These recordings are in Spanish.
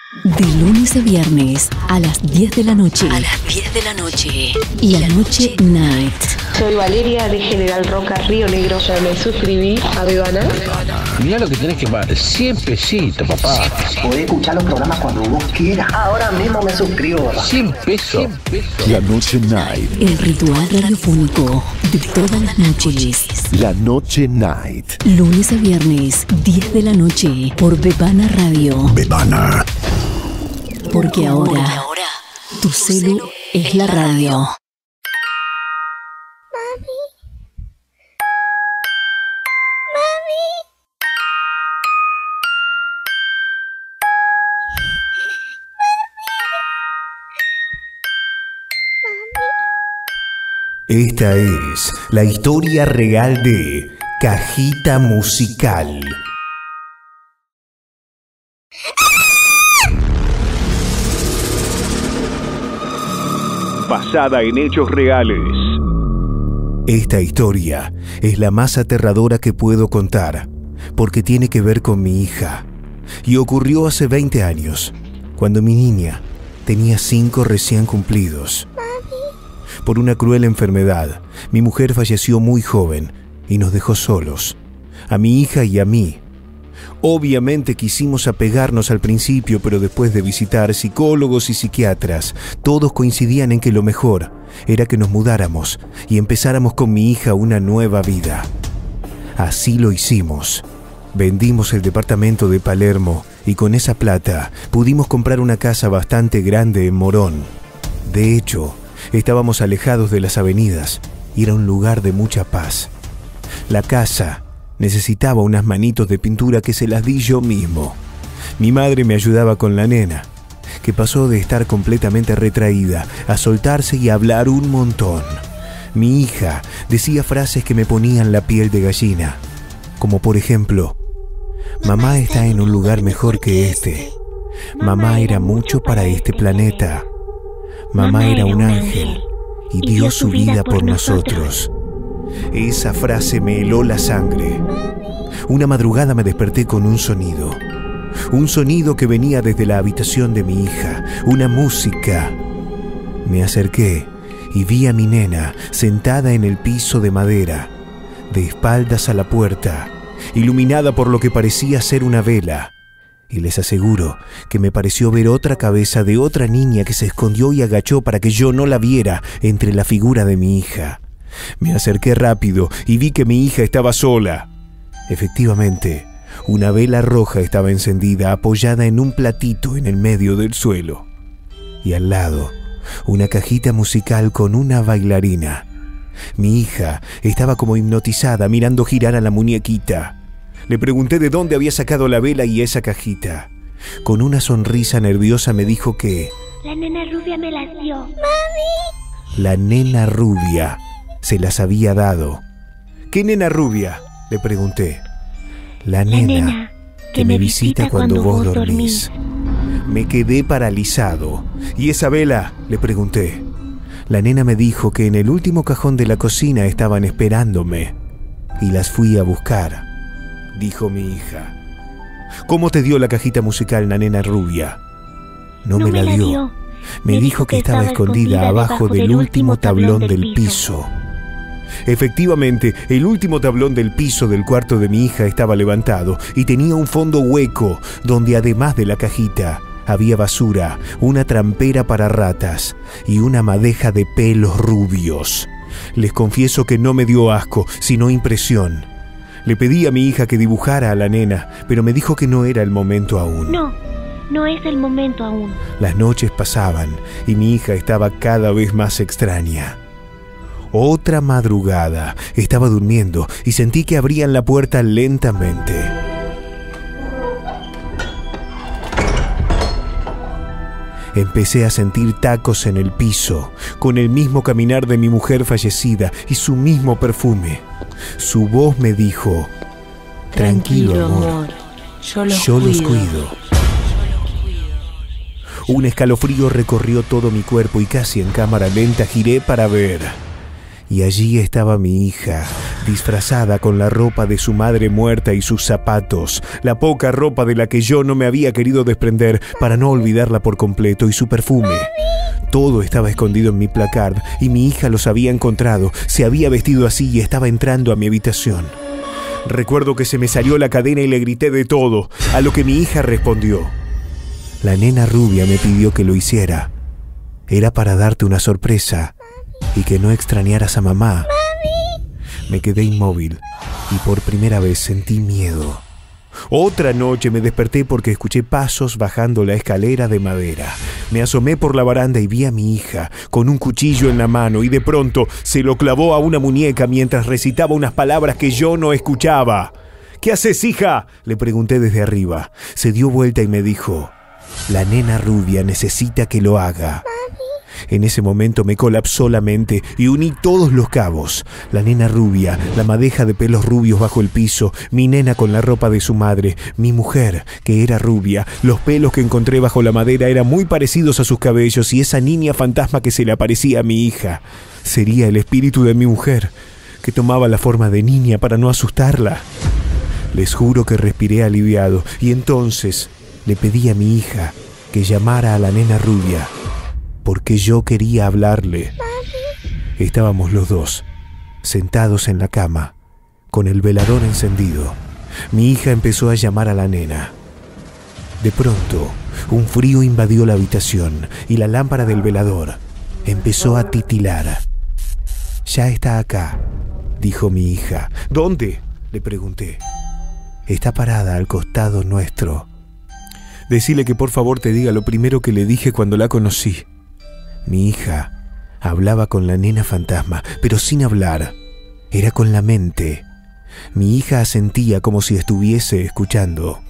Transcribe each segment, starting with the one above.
De lunes a viernes a las 10 de la noche. A las 10 de la noche. Y a Noche Night. Soy Valeria de General Roca, Río Negro. Ya me suscribí a Bebana. Mirá lo que tenés que pagar. 100 pesitos, papá. Podés escuchar los programas cuando vos quieras. Ahora mismo me suscribo. 100 pesos. La Noche Night. El ritual radiofónico de todas las noches. La Noche Night. Lunes a viernes, 10 de la noche, por Bebana Radio. Bebana. Porque ahora tu celu es la radio. Esta es la historia real de Cajita Musical. Basada en hechos reales. Esta historia es la más aterradora que puedo contar, porque tiene que ver con mi hija. Y ocurrió hace 20 años, cuando mi niña tenía 5 recién cumplidos. Por una cruel enfermedad, mi mujer falleció muy joven y nos dejó solos, a mi hija y a mí. Obviamente quisimos apegarnos al principio, pero después de visitar psicólogos y psiquiatras, todos coincidían en que lo mejor era que nos mudáramos y empezáramos con mi hija una nueva vida. Así lo hicimos. Vendimos el departamento de Palermo y con esa plata pudimos comprar una casa bastante grande en Morón. De hecho, estábamos alejados de las avenidas y era un lugar de mucha paz. La casa necesitaba unas manitos de pintura que se las di yo mismo. Mi madre me ayudaba con la nena, que pasó de estar completamente retraída a soltarse y a hablar un montón. Mi hija decía frases que me ponían la piel de gallina, como por ejemplo: mamá está en un lugar mejor que este. Mamá era mucho para este planeta. Mamá era un ángel y dio su vida por nosotros. Esa frase me heló la sangre. Una madrugada me desperté con un sonido que venía desde la habitación de mi hija, una música. Me acerqué y vi a mi nena sentada en el piso de madera, de espaldas a la puerta, iluminada por lo que parecía ser una vela. Y les aseguro que me pareció ver otra cabeza de otra niña que se escondió y agachó para que yo no la viera entre la figura de mi hija. Me acerqué rápido y vi que mi hija estaba sola. Efectivamente, una vela roja estaba encendida, apoyada en un platito en el medio del suelo. Y al lado, una cajita musical con una bailarina. Mi hija estaba como hipnotizada mirando girar a la muñequita. Le pregunté de dónde había sacado la vela y esa cajita. Con una sonrisa nerviosa me dijo que la nena rubia me las dio. ¡Mami! La nena rubia se las había dado. ¿Qué nena rubia?, le pregunté. La nena que me visita cuando vos dormís. Me quedé paralizado. ¿Y esa vela?, le pregunté. La nena me dijo que en el último cajón de la cocina estaban esperándome y las fui a buscar, dijo mi hija. ¿Cómo te dio la cajita musical la nena rubia? No me la dio. Me dijo que estaba escondida abajo del último tablón del piso. Efectivamente, el último tablón del piso del cuarto de mi hija estaba levantado y tenía un fondo hueco donde, además de la cajita, había basura, una trampera para ratas y una madeja de pelos rubios. Les confieso que no me dio asco, sino impresión. Le pedí a mi hija que dibujara a la nena, pero me dijo que no era el momento aún. No es el momento aún. Las noches pasaban y mi hija estaba cada vez más extraña. Otra madrugada estaba durmiendo y sentí que abrían la puerta lentamente. Empecé a sentir tacos en el piso, con el mismo caminar de mi mujer fallecida y su mismo perfume. Su voz me dijo: tranquilo, amor, yo los cuido. Un escalofrío recorrió todo mi cuerpo y casi en cámara lenta giré para ver. Y allí estaba mi hija, disfrazada con la ropa de su madre muerta y sus zapatos, la poca ropa de la que yo no me había querido desprender para no olvidarla por completo, y su perfume. Todo estaba escondido en mi placard y mi hija los había encontrado, se había vestido así y estaba entrando a mi habitación. Recuerdo que se me salió la cadena y le grité de todo, a lo que mi hija respondió: la nena rubia me pidió que lo hiciera. Era para darte una sorpresa y que no extrañaras a mamá. Me quedé inmóvil y por primera vez sentí miedo. Otra noche me desperté porque escuché pasos bajando la escalera de madera. Me asomé por la baranda y vi a mi hija con un cuchillo en la mano y de pronto se lo clavó a una muñeca mientras recitaba unas palabras que yo no escuchaba. ¿Qué haces, hija?, le pregunté desde arriba. Se dio vuelta y me dijo: la nena rubia necesita que lo haga. En ese momento me colapsó la mente y uní todos los cabos. La nena rubia, la madeja de pelos rubios bajo el piso, mi nena con la ropa de su madre, mi mujer, que era rubia, los pelos que encontré bajo la madera eran muy parecidos a sus cabellos, y esa niña fantasma que se le aparecía a mi hija sería el espíritu de mi mujer, que tomaba la forma de niña para no asustarla. Les juro que respiré aliviado, y entonces le pedí a mi hija que llamara a la nena rubia, porque yo quería hablarle. Estábamos los dos, sentados en la cama, con el velador encendido. Mi hija empezó a llamar a la nena. De pronto, un frío invadió la habitación y la lámpara del velador empezó a titilar. «Ya está acá», dijo mi hija. «¿Dónde?», le pregunté. «Está parada al costado nuestro. Decile que por favor te diga lo primero que le dije cuando la conocí». Mi hija hablaba con la nena fantasma, pero sin hablar. Era con la mente. Mi hija asentía como si estuviese escuchando.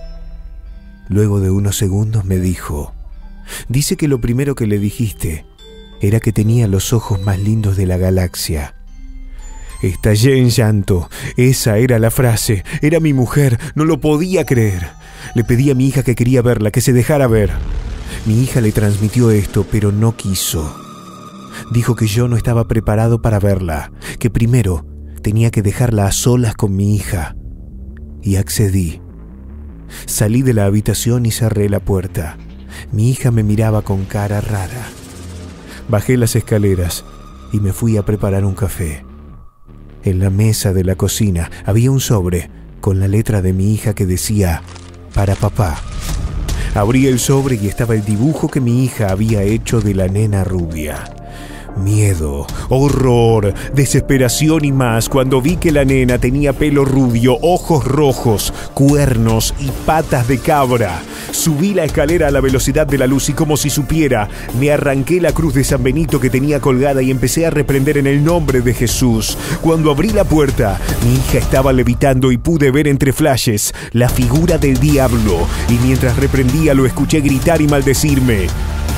Luego de unos segundos me dijo: «Dice que lo primero que le dijiste era que tenía los ojos más lindos de la galaxia». Estallé en llanto. Esa era la frase. Era mi mujer. No lo podía creer. Le pedí a mi hija que quería verla, que se dejara ver. Mi hija le transmitió esto, pero no quiso. Dijo que yo no estaba preparado para verla, que primero tenía que dejarla a solas con mi hija. Y accedí. Salí de la habitación y cerré la puerta. Mi hija me miraba con cara rara. Bajé las escaleras y me fui a preparar un café. En la mesa de la cocina había un sobre con la letra de mi hija que decía: «Para papá». Abrí el sobre y estaba el dibujo que mi hija había hecho de la nena rubia. Miedo, horror, desesperación y más cuando vi que la nena tenía pelo rubio, ojos rojos, cuernos y patas de cabra. Subí la escalera a la velocidad de la luz y, como si supiera, me arranqué la cruz de San Benito que tenía colgada y empecé a reprender en el nombre de Jesús. Cuando abrí la puerta, mi hija estaba levitando y pude ver entre flashes la figura del diablo, y mientras reprendía lo escuché gritar y maldecirme.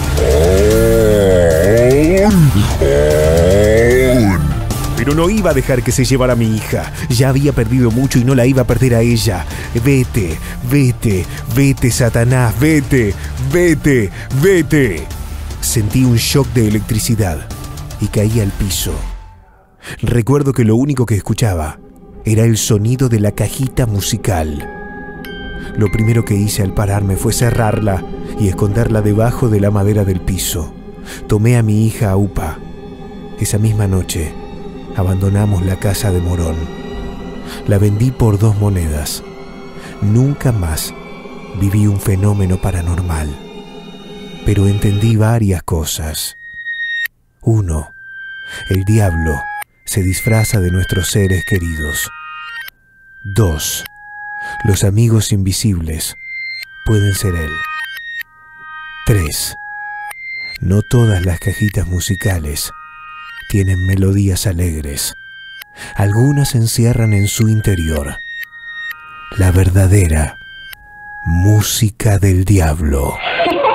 Pero no iba a dejar que se llevara a mi hija. Ya había perdido mucho y no la iba a perder a ella. Vete, vete, vete, Satanás, vete, vete, vete. Sentí un shock de electricidad y caí al piso. Recuerdo que lo único que escuchaba era el sonido de la cajita musical. Lo primero que hice al pararme fue cerrarla y esconderla debajo de la madera del piso. Tomé a mi hija a UPA. Esa misma noche abandonamos la casa de Morón. La vendí por 2 monedas. Nunca más viví un fenómeno paranormal, pero entendí varias cosas. 1. El diablo se disfraza de nuestros seres queridos. 2. Los amigos invisibles pueden ser él. 3. No todas las cajitas musicales tienen melodías alegres. Algunas encierran en su interior la verdadera música del diablo.